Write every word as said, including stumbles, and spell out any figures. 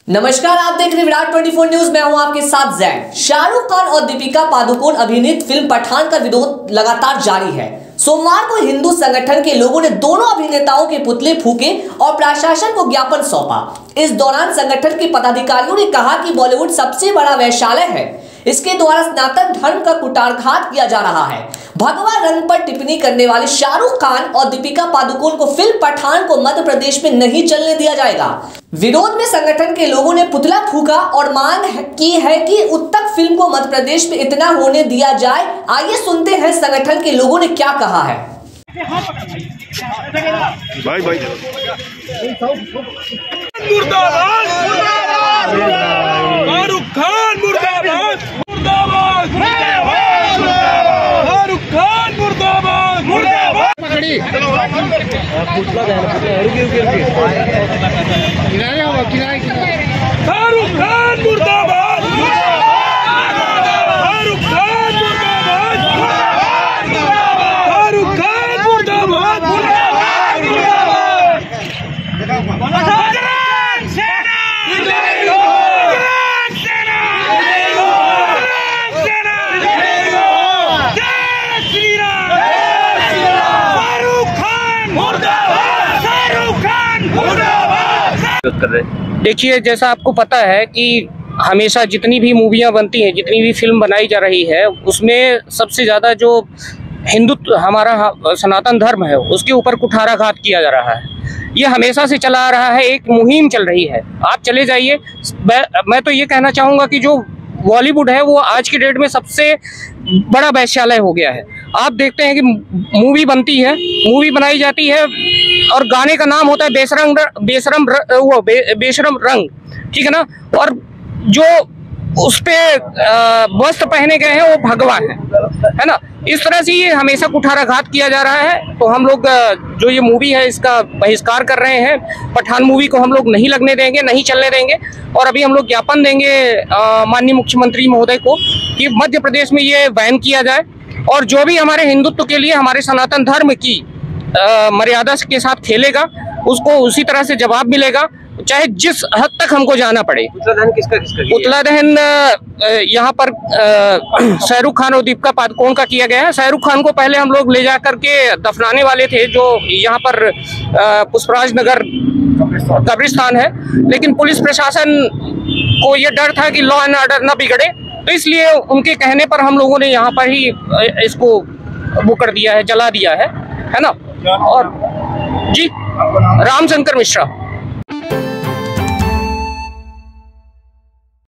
नमस्कार, आप देख रहे हैं विराट चौबीस न्यूज। मैं हूं आपके साथ जैन। शाहरुख खान और दीपिका पादुकोण अभिनीत फिल्म पठान का विरोध लगातार जारी है। सोमवार को हिंदू संगठन के लोगों ने दोनों अभिनेताओं के पुतले फूके और प्रशासन को ज्ञापन सौंपा। इस दौरान संगठन के पदाधिकारियों ने कहा कि बॉलीवुड सबसे बड़ा वैश्यालय है, इसके द्वारा सनातन धर्म का कुटारघात किया जा रहा है। भगवा रंग पर टिप्पणी करने वाले शाहरुख खान और दीपिका पादुकोण को फिल्म पठान को मध्य प्रदेश में नहीं चलने दिया जाएगा। विरोध में संगठन के लोगों ने पुतला फूका और मांग की है कि उत्तक फिल्म को मध्य प्रदेश में इतना होने दिया जाए। आइए सुनते हैं संगठन के लोगों ने क्या कहा है। भाई भाई मुर्दाबाद, शाहरुख खान मुर्दाबाद, मुर्दाबाद, शाहरुख खान मुर्दाबाद, मुर्दाबाद। शाहरुख खान मुर्दाबाद, शाहरुख खान मुर्दाबाद, शाहरुख खान मुर्दाबाद, देखिए, जैसा आपको पता है कि हमेशा जितनी भी मूवियाँ बनती हैं, जितनी भी फिल्म बनाई जा रही है, उसमें सबसे ज़्यादा जो हिंदुत्व हमारा सनातन धर्म है उसके ऊपर कुठाराघात किया जा रहा है। ये हमेशा से चला आ रहा है, एक मुहिम चल रही है। आप चले जाइए, मैं तो ये कहना चाहूँगा कि जो बॉलीवुड है वो आज की डेट में सबसे बड़ा वैश्यालय हो गया है। आप देखते हैं कि मूवी बनती है, मूवी बनाई जाती है और गाने का नाम होता है बेशरम बेशरम वो बे, बेशरम रंग, ठीक है ना। और जो उस पे वस्त्र पहने गए हैं वो भगवा है, है ना। इस तरह से ये हमेशा कुठाराघात किया जा रहा है। तो हम लोग जो ये मूवी है इसका बहिष्कार कर रहे हैं। पठान मूवी को हम लोग नहीं लगने देंगे, नहीं चलने देंगे। और अभी हम लोग ज्ञापन देंगे माननीय मुख्यमंत्री महोदय को कि मध्य प्रदेश में ये बैन किया जाए और जो भी हमारे हिंदुत्व के लिए, हमारे सनातन धर्म की मर्यादा के साथ खेलेगा उसको उसी तरह से जवाब मिलेगा, चाहे जिस हद तक हमको जाना पड़े। पुतला दहन किसका किसका पुतला दहन यहाँ पर शाहरुख खान और दीपिका पादुकोण का किया गया है। शाहरुख खान को पहले हम लोग ले जा करके दफनाने वाले थे, जो यहाँ पर पुष्पराज नगर कब्रिस्तान है, लेकिन पुलिस प्रशासन को ये डर था कि लॉ एंड ऑर्डर न बिगड़े, तो इसलिए उनके कहने पर हम लोगों ने यहाँ पर ही इसको वो कर दिया है, जला दिया है, है ना। और जी, रामशंकर मिश्रा।